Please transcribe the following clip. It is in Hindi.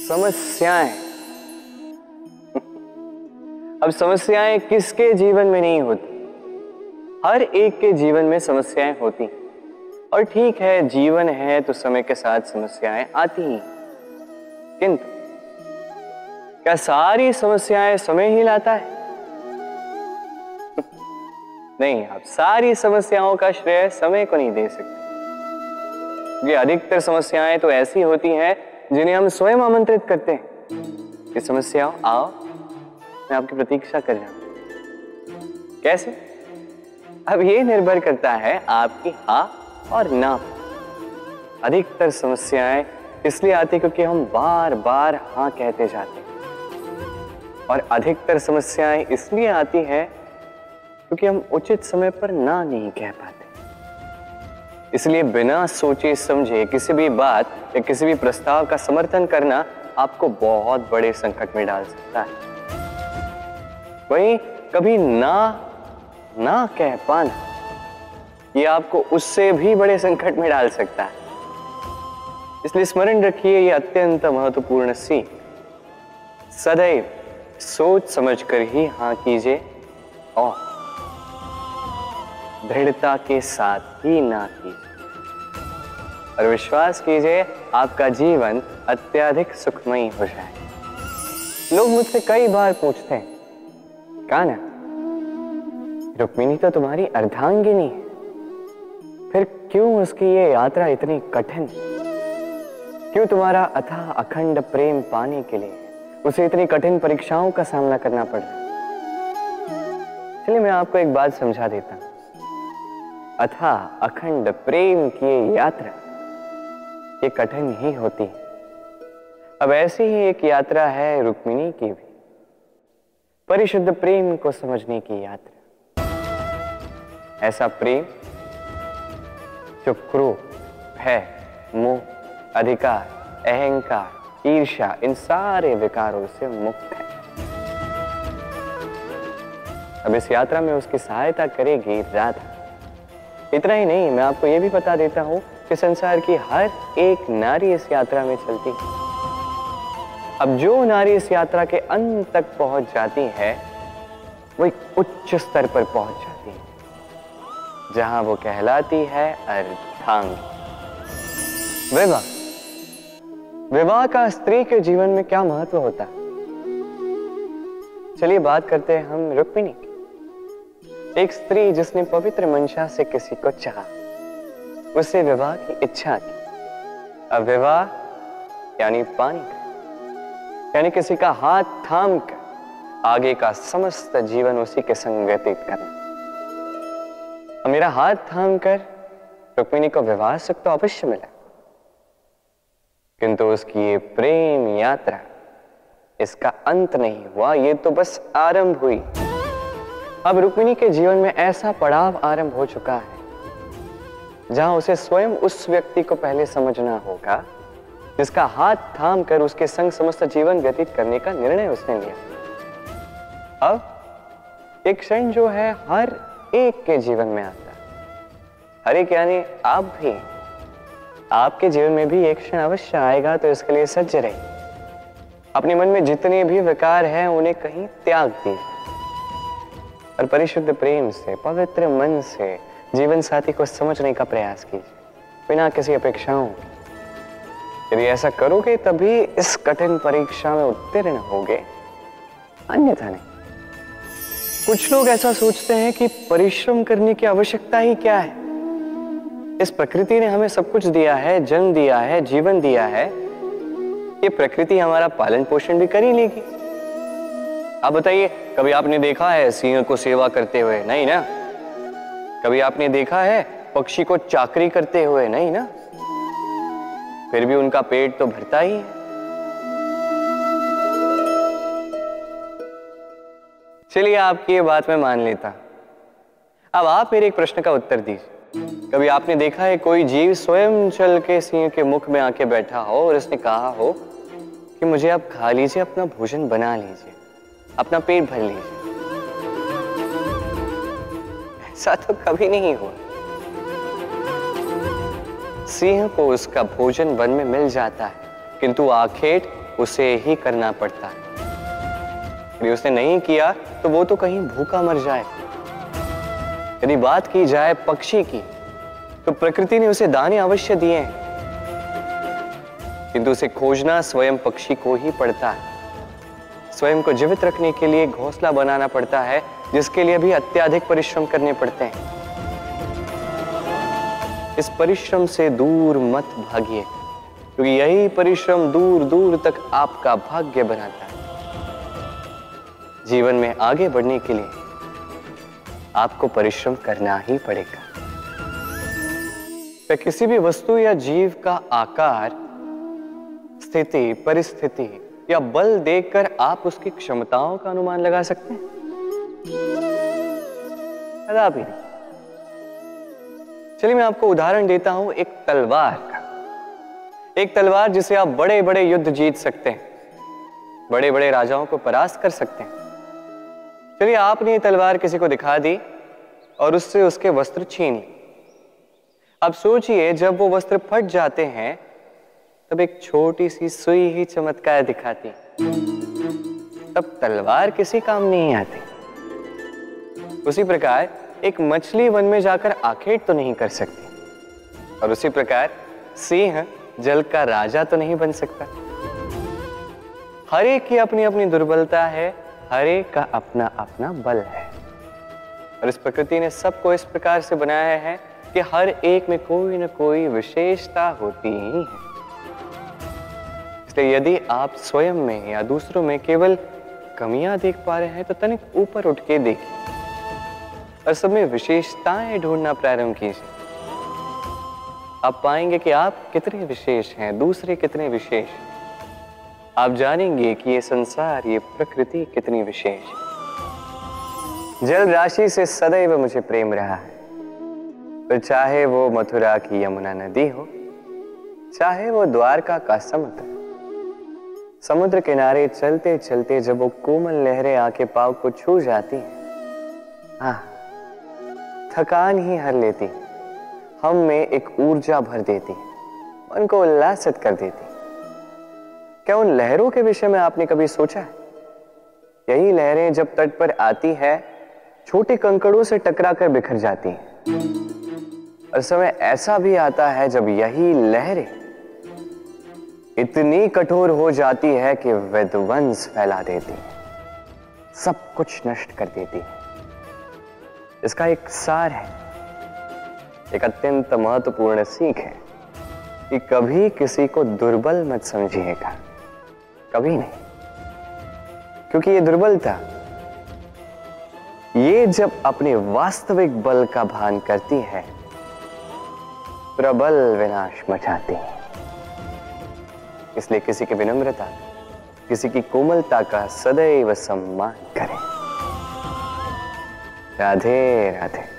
समस्याएं। अब समस्याएं किसके जीवन में नहीं होती? हर एक के जीवन में समस्याएं होती। और ठीक है, जीवन है तो समय के साथ समस्याएं आती ही। किंतु क्या सारी समस्याएं समय ही लाता है? नहीं, आप सारी समस्याओं का श्रेय समय को नहीं दे सकते। ये अधिकतर समस्याएं तो ऐसी होती हैं जिन्हें हम स्वयं आमंत्रित करते हैं कि समस्याओं आओ, मैं आपकी प्रतीक्षा कर रहा हूं। कैसे? अब ये निर्भर करता है आपकी हाँ और ना। अधिकतर समस्याएं इसलिए आती क्योंकि हम बार बार हाँ कहते जाते हैं, और अधिकतर समस्याएं इसलिए आती हैं क्योंकि हम उचित समय पर ना नहीं कह पाते। इसलिए बिना सोचे समझे किसी भी बात या किसी भी प्रस्ताव का समर्थन करना आपको बहुत बड़े संकट में डाल सकता है। वहीं कभी ना कह पाना, ये आपको उससे भी बड़े संकट में डाल सकता है। इसलिए स्मरण रखिए, ये अत्यंत महत्वपूर्ण सीख। सदैव सोच समझकर ही हाँ कीजिए और दृढ़ता के साथ ही ना कीजिए, और विश्वास कीजिए आपका जीवन अत्यधिक सुखमयी हो जाए। लोग मुझसे कई बार पूछते हैं, कान्हा, रुक्मिणी तो तुम्हारी अर्धांगिनी है, फिर क्यों उसकी ये यात्रा इतनी कठिन? क्यों तुम्हारा अथाह अखंड प्रेम पाने के लिए उसे इतनी कठिन परीक्षाओं का सामना करना पड़ रहा? चलिए मैं आपको एक बात समझा देता हूं। अथाह अखंड प्रेम की यात्रा ये कठिन ही होती है। अब ऐसी ही एक यात्रा है रुक्मिणी की भी, परिशुद्ध प्रेम को समझने की यात्रा। ऐसा प्रेम जो क्रोध, भय, मोह, अधिकार, अहंकार, ईर्ष्या, इन सारे विकारों से मुक्त है। अब इस यात्रा में उसकी सहायता करेगी राधा। इतना ही नहीं, मैं आपको यह भी बता देता हूं कि संसार की हर एक नारी इस यात्रा में चलती है। अब जो नारी इस यात्रा के अंत तक पहुंच जाती है वो एक उच्च स्तर पर पहुंच जाती है, जहां वो कहलाती है अर्धांगिनी। विवाह का स्त्री के जीवन में क्या महत्व होता है? चलिए बात करते हैं हम रुक्मिणी की। एक स्त्री जिसने पवित्र मंशा से किसी को चाहा, उससे विवाह की इच्छा की। अब विवाह यानी पानी का, यानी किसी का हाथ थाम कर आगे का समस्त जीवन उसी के संग व्यतीत करना। अब मेरा हाथ थाम कर रुक्मिणी को विवाह सुख तो अवश्य मिला, किंतु उसकी ये प्रेम यात्रा, इसका अंत नहीं हुआ, ये तो बस आरंभ हुई। अब रुक्मिणी के जीवन में ऐसा पड़ाव आरंभ हो चुका है जहां उसे स्वयं उस व्यक्ति को पहले समझना होगा जिसका हाथ थाम कर उसके संग समस्त जीवन व्यतीत करने का निर्णय उसने लिया। अब एक क्षण जो है हर एक के जीवन में आता है, हर एक यानी आप भी, आपके जीवन में भी एक क्षण अवश्य आएगा, तो इसके लिए सज्ज रहिए। अपने मन में जितने भी विकार हैं उन्हें कहीं त्याग दीजिए और परिशुद्ध प्रेम से, पवित्र मन से जीवन साथी को समझने का प्रयास कीजिए, बिना किसी अपेक्षाओं के। यदि ऐसा करोगे तभी इस कठिन परीक्षा में उत्तीर्ण होगे, अन्यथा नहीं। कुछ लोग ऐसा सोचते हैं कि परिश्रम करने की आवश्यकता ही क्या है? इस प्रकृति ने हमें सब कुछ दिया है, जन्म दिया है, जीवन दिया है, ये प्रकृति हमारा पालन पोषण भी कर ही लेगी। आप बताइए, कभी आपने देखा है सिंह को सेवा करते हुए? नहीं ना। कभी आपने देखा है पक्षी को चाकरी करते हुए? नहीं ना। फिर भी उनका पेट तो भरता ही है। चलिए आपकी ये बात मैं मान लेता। अब आप मेरे एक प्रश्न का उत्तर दीजिए। कभी आपने देखा है कोई जीव स्वयं चल के सिंह के मुख में आके बैठा हो और उसने कहा हो कि मुझे आप खा लीजिए, अपना भोजन बना लीजिए, अपना पेट भर लीजिए? ऐसा तो कभी नहीं हुआ। सिंह को उसका भोजन वन में मिल जाता है, किंतु आखेट उसे ही करना पड़ता है। यदि उसने नहीं किया तो वो तो कहीं भूखा मर जाए। यदि बात की जाए पक्षी की, तो प्रकृति ने उसे दाने अवश्य दिए हैं, किंतु उसे खोजना स्वयं पक्षी को ही पड़ता है। स्वयं को जीवित रखने के लिए घोंसला बनाना पड़ता है, जिसके लिए भी अत्यधिक परिश्रम करने पड़ते हैं। इस परिश्रम से दूर मत भागिए, क्योंकि यही परिश्रम दूर दूर तक आपका भाग्य बनाता है। जीवन में आगे बढ़ने के लिए आपको परिश्रम करना ही पड़ेगा। तो किसी भी वस्तु या जीव का आकार, स्थिति, परिस्थिति या बल देखकर आप उसकी क्षमताओं का अनुमान लगा सकते हैं? कदापि नहीं। चलिए मैं आपको उदाहरण देता हूं एक तलवार का। एक तलवार जिसे आप बड़े बड़े युद्ध जीत सकते हैं, बड़े बड़े राजाओं को परास्त कर सकते हैं। चलिए आपने ये तलवार किसी को दिखा दी और उससे उसके वस्त्र छीन लिए। अब सोचिए, जब वो वस्त्र फट जाते हैं तब एक छोटी सी सुई ही चमत्कार दिखाती, तब तलवार किसी काम नहीं आती। उसी प्रकार एक मछली वन में जाकर आखेट तो नहीं कर सकती, और उसी प्रकार सिंह जल का राजा तो नहीं बन सकता। हर एक की अपनी अपनी दुर्बलता है, हर एक का अपना अपना बल है, और इस प्रकृति ने सबको इस प्रकार से बनाया है कि हर एक में कोई न कोई विशेषता होती ही है। इसलिए यदि आप स्वयं में या दूसरों में केवल कमियां देख पा रहे हैं तो तनिक ऊपर उठ के देखिए और सब में विशेषताएं ढूंढना प्रारंभ कीजिए। आप पाएंगे कि आप कितने विशेष हैं, दूसरे कितने विशेष हैं। आप जानेंगे कि ये संसार, ये प्रकृति कितनी विशेष है। जल राशि से सदैव मुझे प्रेम रहा है, तो चाहे वो मथुरा की यमुना नदी हो, चाहे वो द्वारका का समुद्र। समुद्र किनारे चलते चलते जब वो कोमल लहरें आके पांव को छू जाती हैं, हाँ, थकान ही हर लेती, हम में एक ऊर्जा भर देती, मन को उल्लासित कर देती। क्या उन लहरों के विषय में आपने कभी सोचा है? यही लहरें जब तट पर आती है, छोटे कंकड़ों से टकराकर बिखर जाती हैं, और समय ऐसा भी आता है जब यही लहरें इतनी कठोर हो जाती है कि विध्वंस फैला देती है, सब कुछ नष्ट कर देती है। इसका एक सार है, एक अत्यंत महत्वपूर्ण सीख है कि कभी किसी को दुर्बल मत समझिएगा, कभी नहीं, क्योंकि ये दुर्बलता, ये जब अपने वास्तविक बल का भान करती है, प्रबल विनाश मचाती है। इसलिए किसी की विनम्रता, किसी की कोमलता का सदैव सम्मान करें। राधे राधे।